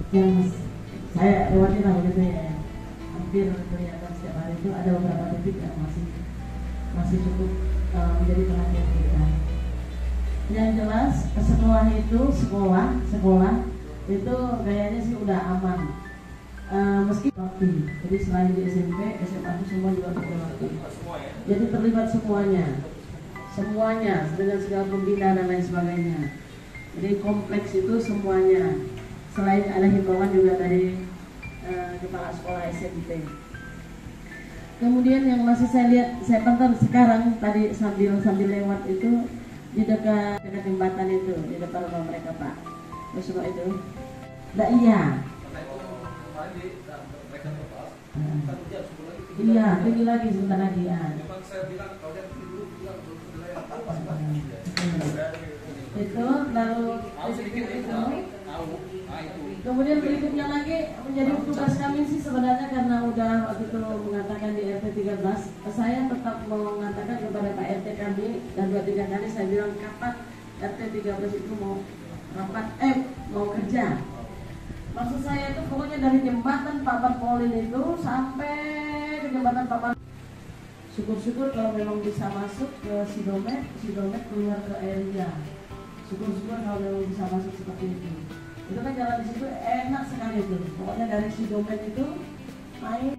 yang saya lewati lah begitu ya, hampir kelihatan setiap hari itu ada beberapa titik yang masih cukup menjadi perhatian kita. Yang jelas sekolah itu sekolah itu kayaknya sih udah aman, meski waktu. Jadi selain di SMP, SMA itu semua juga waktu. Jadi terlibat semuanya dengan segala pembina dan lain sebagainya. Jadi kompleks itu semuanya. Selain ada himbauan juga dari kepala sekolah SMP. Kemudian yang masih saya lihat, saya pantau sekarang tadi sambil lewat itu di dekat jembatan itu di depan rumah mereka Pak. Terus semua itu, iya. Iya, tinggi lagi sebentar lagi ya. Itu lalu itu. Kemudian berikutnya lagi menjadi tugas kami sih sebenarnya, karena udah waktu itu mengatakan di RT 13, saya tetap mengatakan kepada Pak RT kami dan 2-3 kali saya bilang kapan RT 13 itu mau rapat mau kerja. Maksud saya itu pokoknya dari jembatan Papan Polin itu sampai ke jembatan Papan. Syukur-syukur kalau memang bisa masuk ke Sidomet keluar ke Eria. Syukur-syukur kalau memang bisa masuk seperti itu. Itu kan jalan di situ enak sekali itu. Pokoknya dari Sidomet itu naik